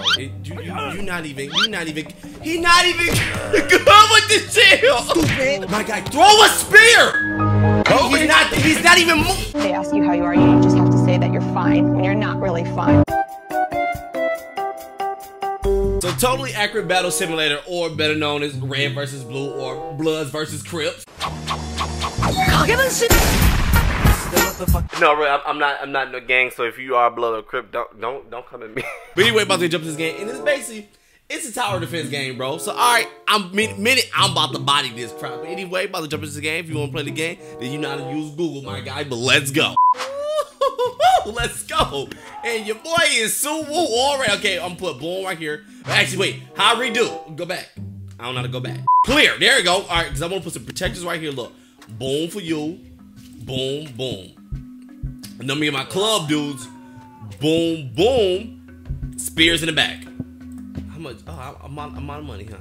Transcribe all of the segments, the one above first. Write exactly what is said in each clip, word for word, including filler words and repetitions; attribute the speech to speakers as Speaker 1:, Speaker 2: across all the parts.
Speaker 1: Bro, it, you, you, you not even, you not even, he not even good with the shield. Stupid. My guy, throw a spear. Oh, he's not, he's not even moving.
Speaker 2: They ask you how you are, you just have to say that you're fine when you're not really fine.
Speaker 1: So totally accurate battle simulator, or better known as Red versus Blue, or Bloods versus Crips. No, I'm, I'm not. I'm not in the gang. So if you are Blood or Crip, don't don't don't come at me. But anyway, about to jump this game, and it's basically it's a tower defense game, bro. So all right, I'm minute I'm about to body this crap. But anyway, about to jump into this game. If you want to play the game, then you know how to use Google, my guy. But let's go. Let's go. And your boy is so woo already. Okay, I'm gonna put boom right here. Actually, wait. How I redo? Go back. I don't know how to go back. Clear. There we go. All right, because I want to put some protectors right here. Look. Boom for you. Boom, boom. And then me and my club dudes. Boom, boom. Spears in the back. How much? Oh, I'm out, I'm out of money, huh?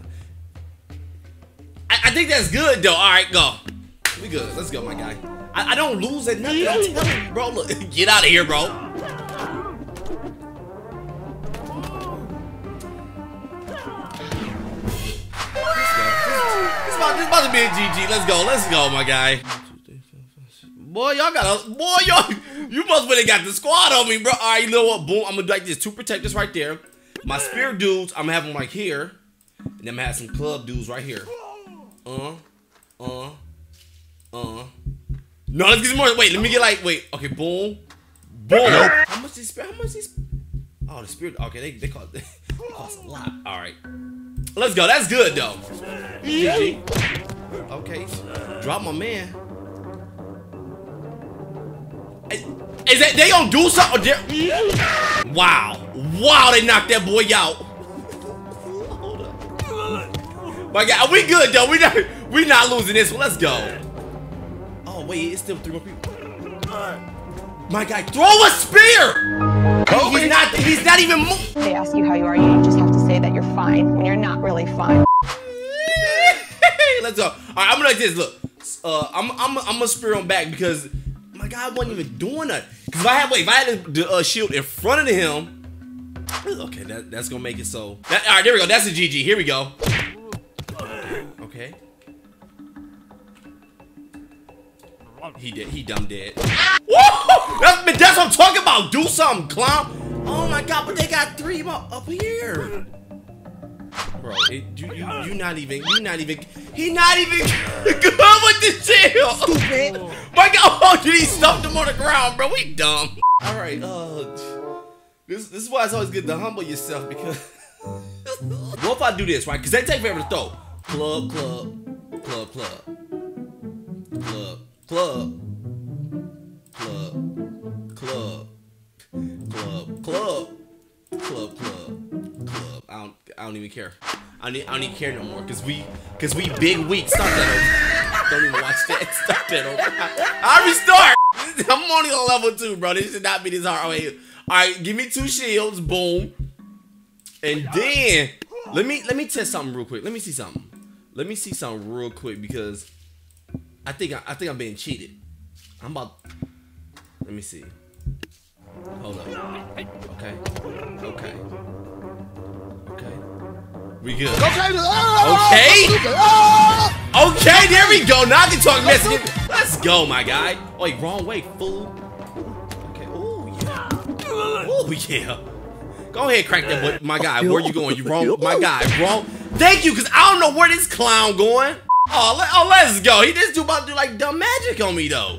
Speaker 1: I, I think that's good, though. All right, go. We good. Let's go, my guy. I, I don't lose at nothing. I'm telling you, bro. Look, get out of here, bro. It's about, it's about to be a G G. Let's go. Let's go, my guy. Boy, y'all got a boy, y'all. You must really got the squad on me, bro. All right, you know what? Boom. I'm gonna do like this. Two protectors right there. My spear dudes, I'm gonna have them like here, and then I'm gonna have some club dudes right here. Uh, uh, uh. No, let's get some more. Wait, let me get like, wait. Okay, boom, boom. Nope. How much is spear? How much is? Oh, the spear. Okay, they they cost they cost a lot. All right, let's go. That's good though. G G. Okay, drop my man. Is that they gonna do something? Wow, wow, they knocked that boy out. Hold up. My God, we good though. We not we not losing this one. Let's go. Oh wait, it's still three more people. My guy, throw a spear. Oh, he's not. He's not even moving.
Speaker 2: They ask you how you are, you just have to say that you're fine when you're not really fine.
Speaker 1: Let's go. All right, I'm gonna like this. Look, uh, I'm I'm I'm gonna spear him back because my guy wasn't even doing that. Cause if I had wait, if I had the uh, shield in front of him, okay, that that's gonna make it so. That, all right, there we go. That's a G G. Here we go. Okay. He did. He dumb dead. Whoa! That's, that's what I'm talking about. Do something, clown. Oh my God! But they got three more up here. Bro, it, you, you you not even you not even he not even good with the shield. Stupid. My God, oh, dude, he stuffed him on the ground, bro. We dumb. All right, uh, this this is why it's always good to humble yourself because what if I do this right? Because they take forever to throw. Club, club, club, club, club, club, club, club, club, club, club, club. Club. I don't. I don't even care. I don't. I don't even care no more. Cause we. Cause we big weak. Start that over. Don't even watch that. Start that over. I restart. I'm only on level two, bro. This should not be this hard. Oh, wait. All right. Give me two shields. Boom. And then let me let me test something real quick. Let me see something. Let me see something real quick because I think I, I think I'm being cheated. I'm about. Let me see. Hold up. Okay. Okay. Okay. We good. Okay. Okay, there we go. Now I can talk Mexican. Let's go, my guy. Oh, wait, wrong way, fool. Okay. Oh, yeah. Oh, yeah. Go ahead, crack that boy. My guy, where you going? You wrong. My guy, wrong. Thank you, because I don't know where this clown going. Oh, let, oh let's go. He just about to do like dumb magic on me, though.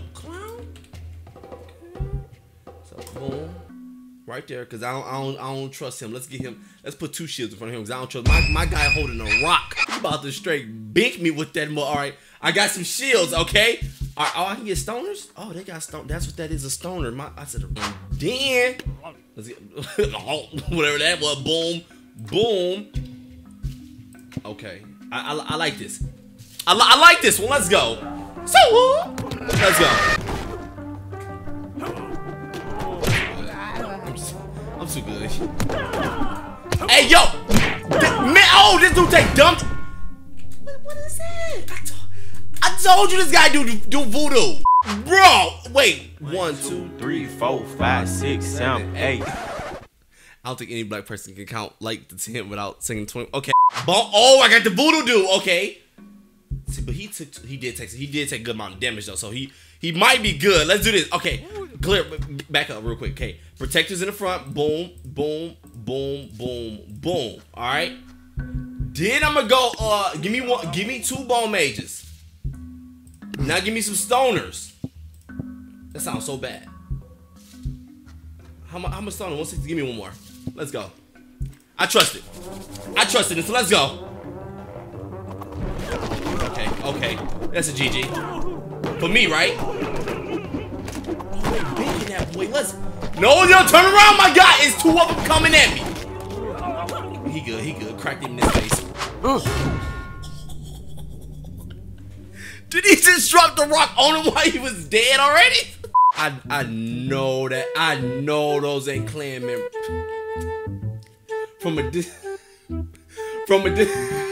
Speaker 1: Right there, cause I don't, I don't, I don't trust him. Let's get him. Let's put two shields in front of him, cause I don't trust my my guy holding a rock. He about to straight bink me with that. All right, I got some shields. Okay. All right, oh, I can get stoners. Oh, they got stone. That's what that is, a stoner. My, I said, then let's get whatever that was. Boom, boom. Okay, I, I, I like this. I, I like this one. Let's go. So let's go. I'm too good. Hey, yo! Man, oh, this dude take dump. What is that? I, to I told you this guy do do voodoo. Bro, wait. One, two, three, four, five, six, seven, eight. I don't think any black person can count like to ten without singing twenty. Okay. Bon oh, I got the voodoo dude. Okay. See, but he took he did take he did take a good amount of damage though, so he he might be good. Let's do this. Okay, clear. Back up real quick. Okay, protectors in the front. Boom, boom, boom, boom, boom. All right. Then I'm gonna go. Uh, give me one. Give me two bone mages. Now give me some stoners. That sounds so bad. How much? How much stoner? one sixty. Give me one more. Let's go. I trust it. I trusted it. So let's go. Okay. Okay. That's a G G. For me, right? Oh, wait, bacon that boy. Let's. No, yo, turn around, my guy. It's two of them coming at me. He good. He good. Cracked him in his face. Did he just drop the rock on him while he was dead already? I I know that. I know those ain't clan members. From a di from a di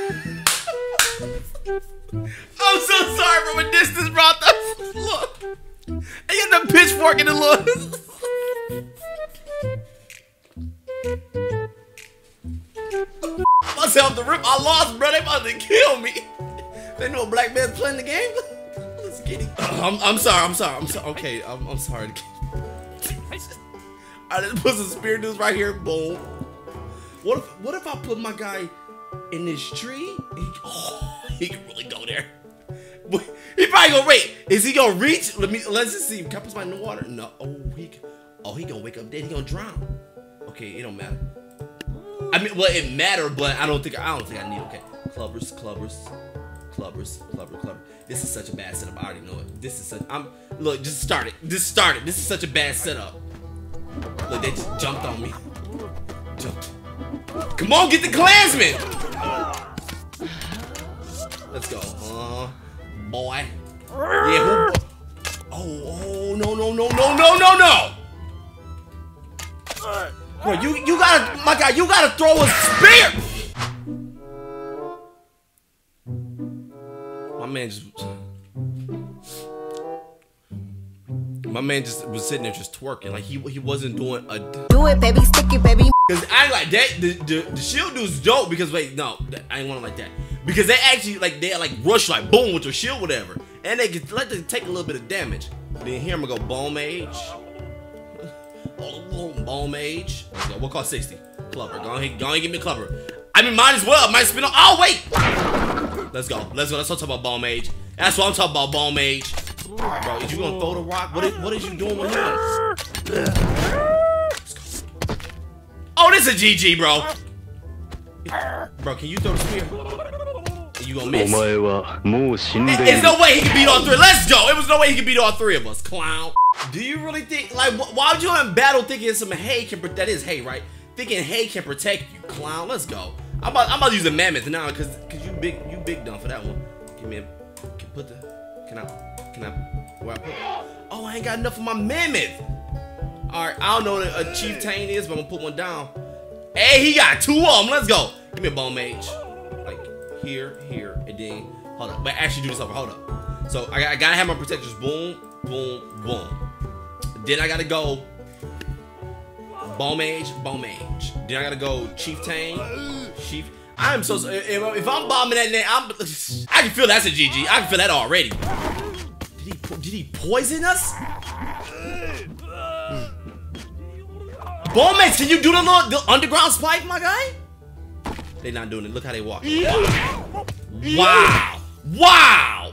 Speaker 1: I'm so sorry from a distance, bro. That's, look. I got the pitchfork in the look. Myself the rip. I lost, bro. They about to kill me. They know a black man's playing the game. Let's get it. I'm, I'm sorry. I'm sorry. I'm sorry. Okay. I'm, I'm sorry. I just put some spear dudes right here. Boom. What if what if I put my guy in this tree? He, oh, he can really go there. But he probably gonna wait. Is he gonna reach? Let me let's just see. Can I put somebody in the water? No. Oh he oh he gonna wake up dead. He gonna drown. Okay, it don't matter. I mean, well, it matter, but I don't think I don't think I need. Okay, clubbers, clubbers, clubbers, clubber, clubber. This is such a bad setup. I already know it. This is such. I'm look. Just start it. Just start it. This is such a bad setup. Look, they just jumped on me. Jumped. Come on, get the Klansman! Let's go. Uh, boy. Yeah, who? Oh, oh, no, no, no, no, no, no, no! Bro, you, you gotta, my guy, you gotta throw a spear! My man just... My man just was sitting there just twerking. Like, he, he wasn't doing a...
Speaker 3: Do it, baby, stick it, baby.
Speaker 1: Cause I ain't like that. The, the, the shield dude's dope because wait, no, I ain't want it like that. Because they actually like they like rush like boom with your shield, whatever, and they can let them take a little bit of damage. Then here I'm gonna go bone mage, oh, bone mage. Let's go. We'll call sixty. Clubber, go ahead, go ahead, give me a clubber. I mean, might as well. Might spin on. Oh wait. Let's go. Let's go. Let's talk about bone mage. That's what I'm talking about, bone mage. Bro, is you gonna throw the rock? What is, what is you doing with him? Oh, this is a G G, bro. Bro, can you throw the spear? You gonna miss. There's no way he can beat all three. Let's go. It was no way he can beat all three of us, clown. Do you really think, like, why would you in battle thinking some hay can, that is hay, right? Thinking hay can protect you, clown. Let's go. I'm about, I'm about to use a mammoth now, cause, cause you big, you big dumb for that one. Give me a, can put the, can I, can I, where I put it? Oh, I ain't got enough of my mammoth. All right, I don't know what a chieftain is, but I'm gonna put one down. Hey, he got two of them. Let's go. Give me a bone mage. Like here, here, and then hold up. But actually do this over. Hold up. So I, I gotta have my protectors. Boom, boom, boom. Then I gotta go bone mage, bone mage. Then I gotta go chieftain, chief. I'm so if, if I'm bombing that net, I'm. I can feel that's a G G. I can feel that already. Did he did he poison us? Bone mage, can you do the little the underground spike, my guy? They not doing it. Look how they walk. Wow. Wow. Wow.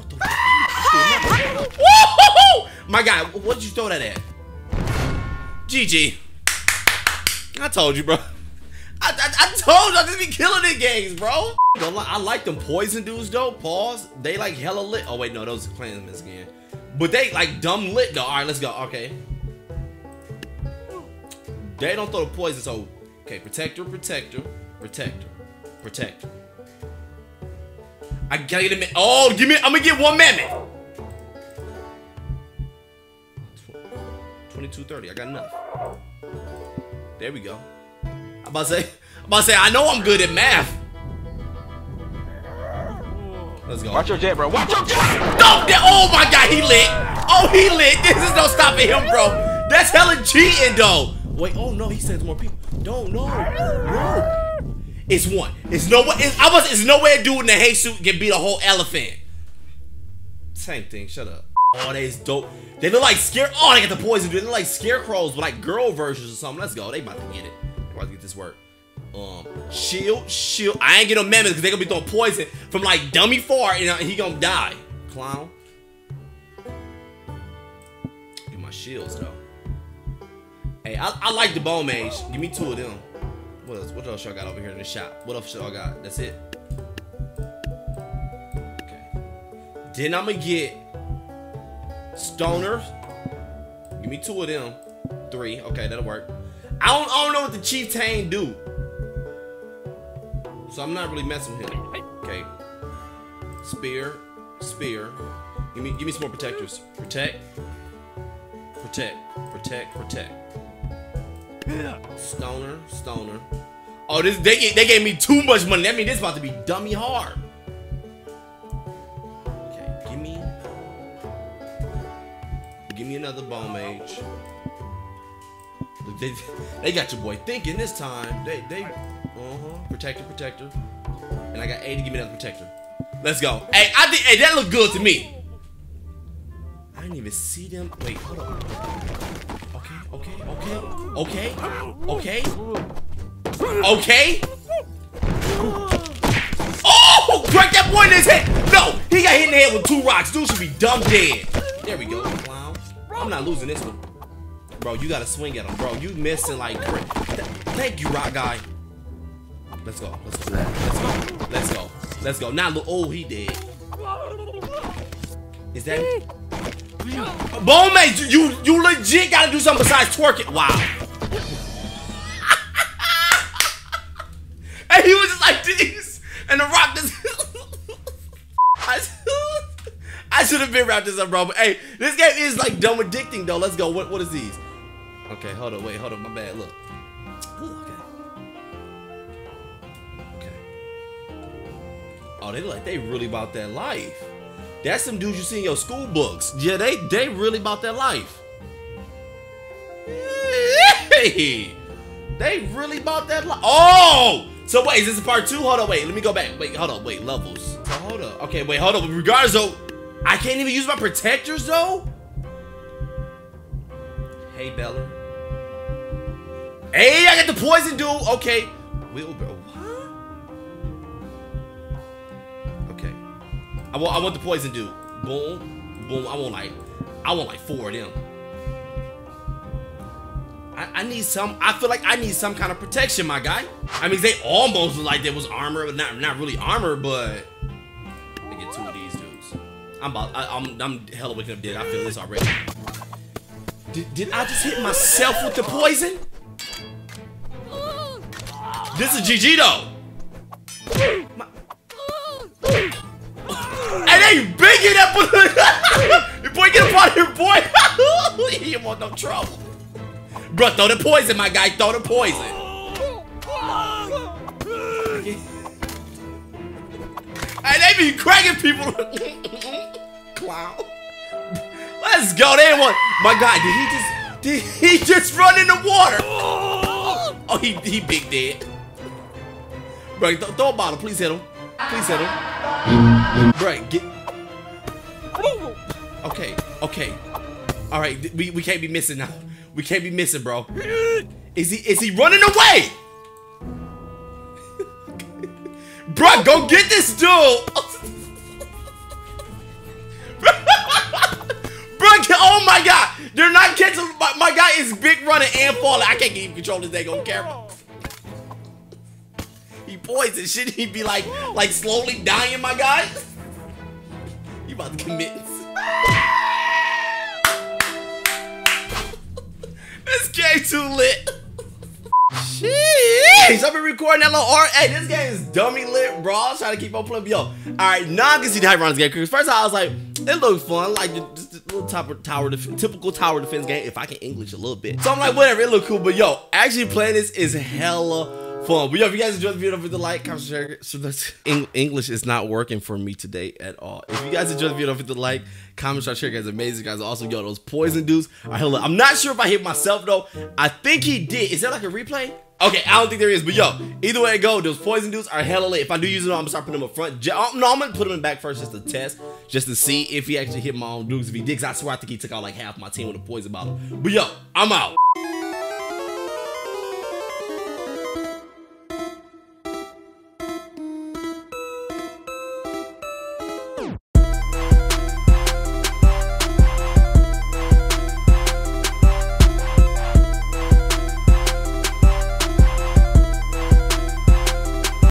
Speaker 1: My guy, what did you throw that at? G G. I told you, bro. I, I, I told you I just be killing the games, bro. I like them poison dudes, though. Pause. They like hella lit. Oh, wait, no, those are Klansmen again. But they like dumb lit, though. All right, let's go. Okay. They don't throw the poison, so okay, protector, protector, protector, protector. I gotta get a man. Oh, give me. I'm gonna get one mammoth. twenty-two thirty. I got enough. There we go. I'm about to say. I'm about to say. I know I'm good at math. Let's go.
Speaker 4: Watch your jet, bro. Watch your jet.
Speaker 1: No, that, oh my God, he lit. Oh, he lit. This is no stopping him, bro. That's hella cheating, though. Wait, oh no, he says more people. Don't, no, no. It's one. It's no way, it's, I was, it's no way a dude in a hay suit can beat a whole elephant. Same thing, shut up. Oh, they is dope. They look like scare, oh, they got the poison, dude. They look like scarecrows, but like girl versions or something. Let's go, they about to get it. They about to get this work. Um, shield, shield. I ain't get no mammoth because they gonna be throwing poison from like dummy far and he gonna die. Clown. Get my shields though. Hey, I, I like the bone mage. Give me two of them. What else? What else y'all got over here in the shop? What else y'all got? That's it. Okay. Then I'm gonna get stoners. Give me two of them. Three. Okay, that'll work. I don't, I don't know what the chieftain do. So I'm not really messing with him. Okay. Spear. Spear. Give me give me some more protectors. Protect. Protect. Protect. Protect. Stoner. Stoner. Oh, this they they gave me too much money. That means this about to be dummy hard. Okay, give me Give me another bone mage. Look, they they got your boy thinking this time. They they uh-huh. Protector, protector. And I got A to give me another protector. Let's go. Hey, I think hey, that looked good to me. I didn't even see them. Wait, hold up. Okay, okay, okay, okay, okay, okay. Oh, crack that boy in his head. No, he got hit in the head with two rocks. Dude should be dumb dead. There we go, clown. I'm not losing this one. Bro, you gotta swing at him, bro. You missing like crazy. Thank you, rock guy. Let's go. Let's go. Let's go. Let's go. Let's go. Now look. Oh, he dead. Is that bone mage? You you legit gotta do something besides twerk it. Wow. And he was just like this, and the rock just. I, I should have been wrapped this up, bro. But hey, this game is like dumb addicting though. Let's go. What what is these? Okay, hold on. Wait, hold on. My bad. Look. Oh, they look like they really about that life. That's some dudes you see in your school books. Yeah, they they really about that life. Hey, they really about that life. Oh, so wait, is this a part two? Hold on, wait, let me go back. Wait, hold on, wait, levels. So hold up. Okay, wait, hold on. Regardless though, I can't even use my protectors though. Hey, Bella. Hey, I got the poison dude. Okay, wheelbarrow. I want, I want the poison dude. Boom, boom. I want like, I want like four of them. I, I need some. I feel like I need some kind of protection, my guy. I mean, they almost look like there was armor, but not not really armor. But let me get two of these dudes. I'm about. I, I'm I'm hella waking up dead. I feel this already. Did did I just hit myself with the poison? This is G G though. My, and they bigging that boy. Boy, get up out of here, boy. He don't want no trouble. Bro, throw the poison, my guy. Throw the poison. And they be cracking people. Clown. Let's go. They want. My guy, did he just did he just run in the water? Oh, he he big dead. Bro, th throw a bottle. Please hit him. Please hit him. Bro, get. Okay, okay. All right, we we can't be missing now. We can't be missing, bro. Is he is he running away? Bro, go get this dude. Bro, oh my God, they're not catching. My, my guy is big running and falling. I can't even control this thing on camera. He poisoned. Should he be like like slowly dying, my guy? You about to commit? This game too lit. Sheesh, I've been recording that little art. Hey, this game is dummy lit, bro. I was trying to keep on playing. Yo, all right, now I can see the hype around this game. Because first I was like, it looks fun, like just a little tower, tower def typical tower defense game. If I can English a little bit, so I'm like, whatever, it look cool. But yo, actually playing this is hella fun. But yo, if you guys enjoyed the video, don't forget to like, comment, share. So that's English is not working for me today at all. If you guys enjoyed the video, don't forget to like, comment, share. Guys, amazing guys. Also, yo, those poison dudes are hella. I'm not sure if I hit myself though. I think he did. Is there like a replay? Okay, I don't think there is, but yo, either way it go, those poison dudes are hella lit. If I do use it, I'm gonna start putting them up front. No, I'm gonna put them in back first just to test, just to see if he actually hit my own dudes. If he did, 'cause I swear I think he took out like half my team with a poison bottle. But yo, I'm out.